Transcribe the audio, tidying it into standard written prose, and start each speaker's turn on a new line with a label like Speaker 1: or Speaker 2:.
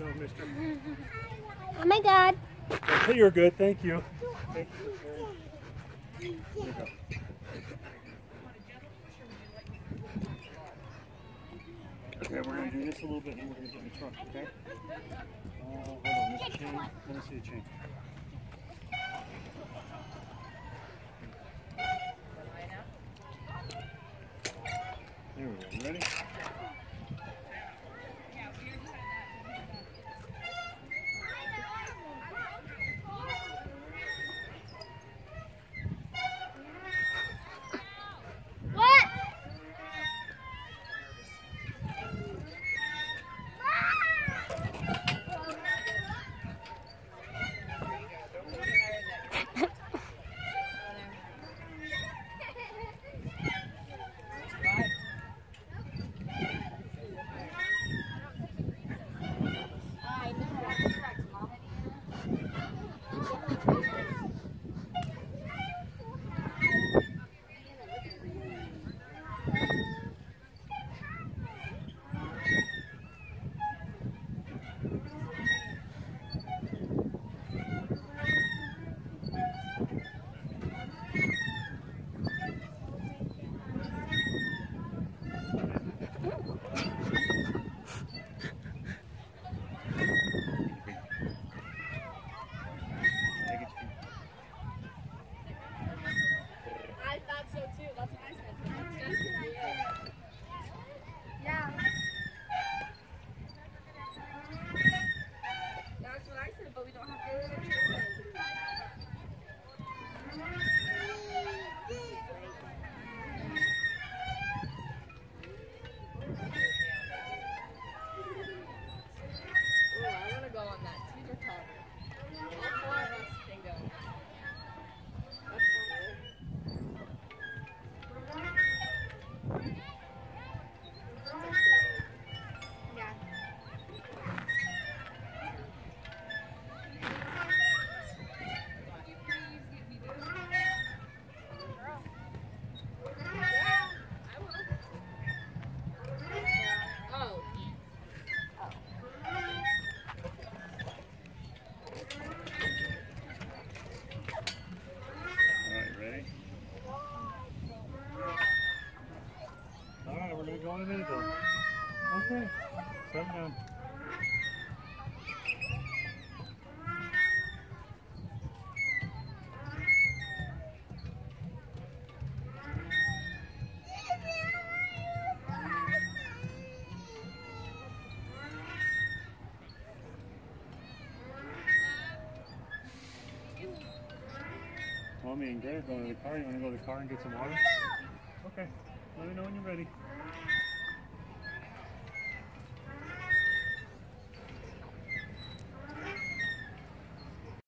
Speaker 1: yourself, mister?
Speaker 2: Oh my God.
Speaker 1: Okay, you're good. Thank you. Thank you. Here you go. Okay, we're going to do this a little bit and we're going to get in the truck, okay? Hold on, this chain. Let me see the chain. There we go. You ready? We're going to go in a minute though. Okay. Settle down. Mommy and Dad are going to the car. You want to go to the car and get some water? Okay. Let me know when you're ready.